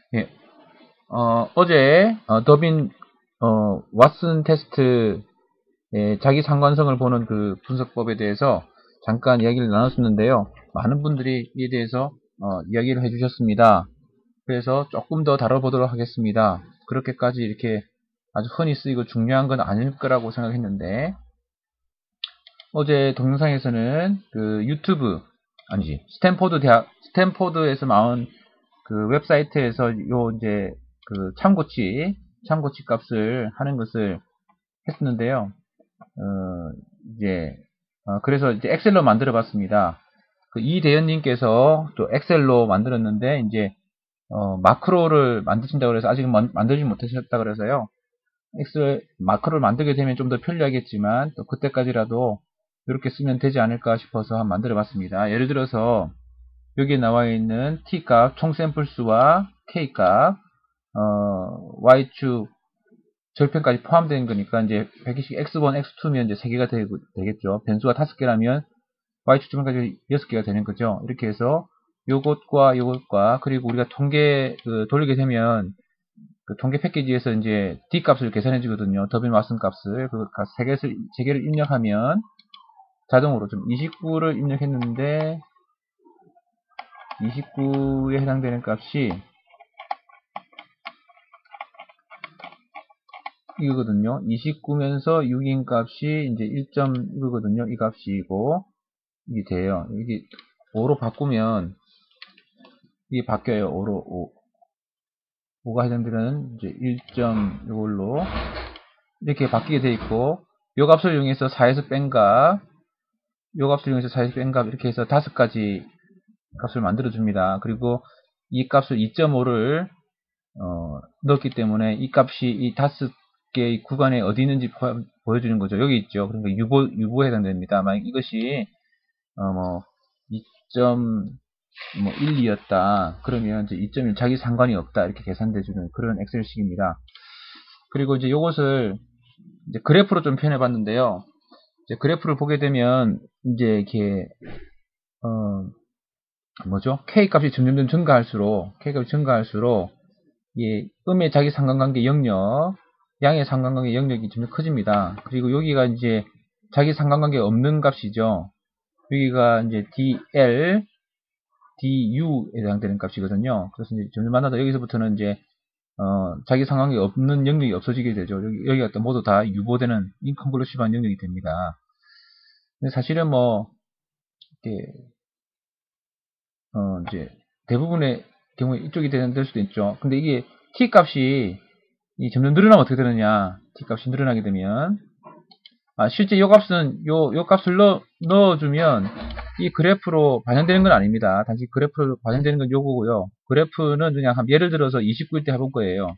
예, 어제 더빈 왓슨 테스트 자기 상관성을 보는 그 분석법에 대해서 잠깐 이야기를 나눴었는데요. 많은 분들이 이에 대해서 이야기를 해주셨습니다. 그래서 조금 더 다뤄보도록 하겠습니다. 그렇게까지 이렇게 아주 흔히 쓰이고 중요한 건 아닐 거라고 생각했는데 어제 동영상에서는 그 유튜브 아니지 스탠포드에서 나온 그 웹사이트에서 요 이제 그 참고치 값을 하는 것을 했었는데요. 이제 그래서 이제 엑셀로 만들어 봤습니다. 그 이대현님께서 또 엑셀로 만들었는데 이제 마크로를 만드신다고 그래서 아직 만들지 못하셨다 그래서요. 엑셀 마크로를 만들게 되면 좀 더 편리하겠지만 또 그때까지라도 이렇게 쓰면 되지 않을까 싶어서 한번 만들어 봤습니다. 예를 들어서 여기에 나와 있는 t값 총 샘플수와 k값 y축 절편까지 포함된 거니까 이제 120 x1 x2면 이제 3개가 되겠죠. 변수가 5개라면 y축 절편까지 6개가 되는 거죠. 이렇게 해서 요것과 그리고 우리가 통계 돌리게 되면 그 통계 패키지에서 이제 d 값을 계산해 주거든요. 더빈 왓슨 값을 그 3개를 입력하면 자동으로 좀 29를 입력했는데 29에 해당되는 값이 이거거든요. 29면서 6인 값이 이제 1.1거든요. 이 값이고 이게 돼요. 이게 5로 바꾸면 이게 바뀌어요. 5가 해당되는 이제 1점 이걸로 이렇게 바뀌게 돼 있고 요 값을 이용해서 4에서 뺀 값, 요 값을 이용해서 4에서 뺀 값 이렇게 해서 5가지 값을 만들어 줍니다. 그리고 이 값을 2.5를 넣었기 때문에 이 값이 이 5개의 구간에 어디 있는지 보여주는 거죠. 여기 있죠. 그러니까 유보에 해당됩니다. 만약 이것이 뭐 2.12였다. 그러면 이제 2.1 자기 상관이 없다. 이렇게 계산돼주는 그런 엑셀식입니다. 그리고 이제 요것을 이제 그래프로 좀 표현해 봤는데요. 이제 그래프를 보게 되면 이제 이렇게 K 값이 점점 증가할수록 이 음의 자기 상관관계 영역, 양의 상관관계 영역이 점점 커집니다. 그리고 여기가 이제 자기 상관관계 없는 값이죠. 여기가 이제 DL, DU에 해당되는 값이거든요. 그래서 이제 점점 만나다 여기서부터는 이제 자기 상관관계 없는 영역이 없어지게 되죠. 여기가 또 모두 다 유보되는 인컨클루시브한 영역이 됩니다. 근데 사실은 뭐 이렇게 이제 대부분의 경우에 이쪽이 될 수도 있죠. 근데 이게 t 값이 점점 늘어나면 어떻게 되느냐? t 값이 늘어나게 되면 실제 요 값은 요 값을 넣어주면 이 그래프로 반영되는 건 아닙니다. 단지 그래프로 반영되는 건 요거고요. 그래프는 그냥 예를 들어서 29일 때 해본 거예요.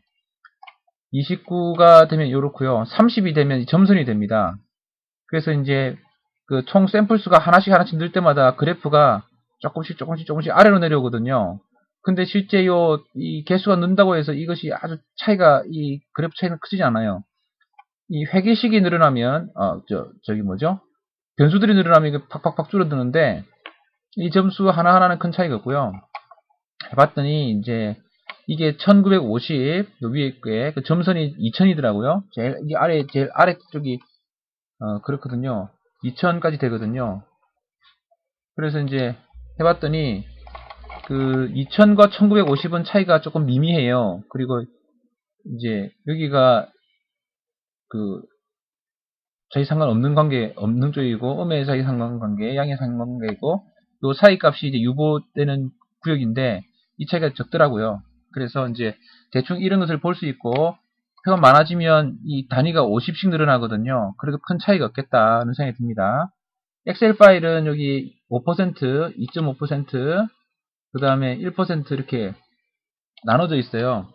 29가 되면 요렇고요. 30이 되면 점선이 됩니다. 그래서 이제 그 총 샘플 수가 하나씩 늘 때마다 그래프가 조금씩 아래로 내려오거든요. 근데 실제 이 개수가 는다고 해서 이것이 아주 이 그래프 차이는 크지 않아요. 이 회계식이 늘어나면, 저기 뭐죠? 변수들이 늘어나면 이게 팍팍팍 줄어드는데, 이 점수 하나하나는 큰 차이가 없고요. 해봤더니, 이제, 이게 1950, 위에 게, 그 점선이 2000이더라고요. 제일 아래 쪽이, 그렇거든요. 2000까지 되거든요. 그래서 이제, 해봤더니, 그 2000과 1950은 차이가 조금 미미해요. 그리고 이제 여기가 그 자기 상관없는 관계 없는 쪽이고 음의 자기 상관관계, 양의 상관관계이고 요 사이 값이 이제 유보되는 구역인데 이 차이가 적더라고요. 그래서 이제 대충 이런 것을 볼 수 있고 표가 많아지면 이 단위가 50씩 늘어나거든요. 그래도 큰 차이가 없겠다는 생각이 듭니다. 엑셀 파일은 여기 5%, 2.5%, 그 다음에 1% 이렇게 나눠져 있어요.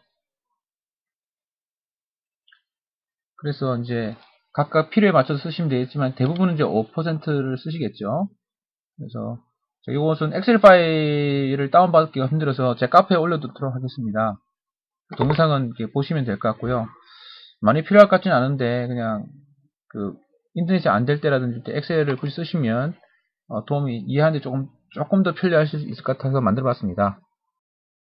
그래서 이제 각각 필요에 맞춰서 쓰시면 되겠지만 대부분은 이제 5%를 쓰시겠죠. 그래서 이것은 엑셀 파일을 다운받기가 힘들어서 제 카페에 올려두도록 하겠습니다. 그 동영상은 이렇게 보시면 될 것 같고요. 많이 필요할 것 같지는 않은데 그냥 그 인터넷이 안 될 때라든지 엑셀을 굳이 쓰시면 도움이 이해하는데 조금 더 편리할 수 있을 것 같아서 만들어 봤습니다.